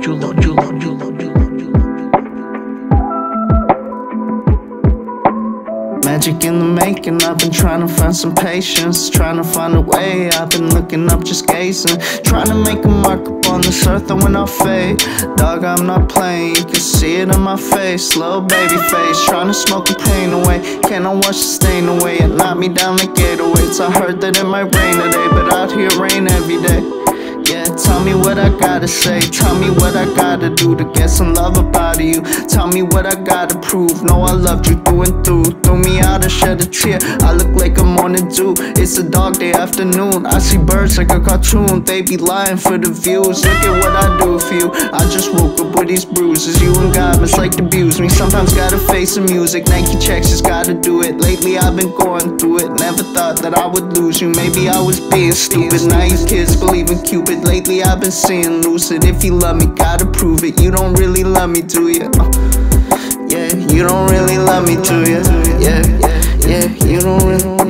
Magic in the making, I've been trying to find some patience, trying to find a way, I've been looking up, just gazing, trying to make a mark upon this earth and when I fade. Dog, I'm not playing, you can see it in my face, little baby face, trying to smoke the pain away, can I wash the stain away, it knocked me down like 808s, I heard that it might rain today, but out here rain every day. Yeah, tell me what I gotta say, tell me what I gotta do to get some love up out of you. Tell me what I gotta prove, know I loved you through and through. Threw me out and shed a tear, I look like a morning dew. It's a dog day afternoon, I see birds like a cartoon. They be lying for the views, look at what I do for you. I just woke up with these bruises, you and God must like to abuse me. Sometimes gotta face the music, Nike checks, just gotta do it. Lately I've been going through it, never thought that I would lose you. Maybe I was being stupid, now you kids believe in Cupid. Lately I've been seeing lucid, if you love me, gotta prove it. You don't really love me, do you? Yeah, you don't really love me, do you? Yeah, you don't really